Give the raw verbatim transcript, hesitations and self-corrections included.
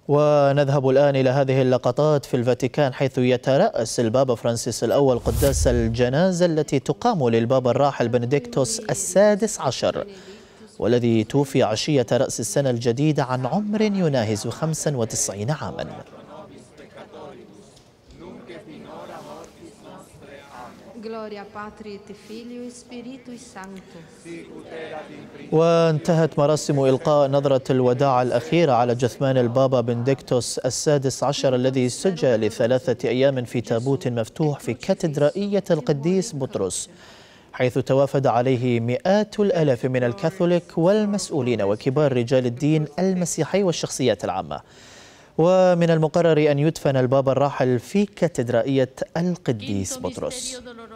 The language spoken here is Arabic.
ونذهب الآن إلى هذه اللقطات في الفاتيكان، حيث يترأس البابا فرانسيس الأول قداس الجنازة التي تقام للبابا الراحل بنديكتوس السادس عشر، والذي توفي عشية رأس السنة الجديدة عن عمر يناهز خمسا وتسعين عاما. وانتهت مراسم إلقاء نظرة الوداع الأخيرة على جثمان البابا بنديكتوس السادس عشر الذي سجى لثلاثة أيام في تابوت مفتوح في كاتدرائية القديس بطرس، حيث توافد عليه مئات الآلاف من الكاثوليك والمسؤولين وكبار رجال الدين المسيحي والشخصيات العامة. ومن المقرر أن يدفن البابا الراحل في كاتدرائية القديس بطرس.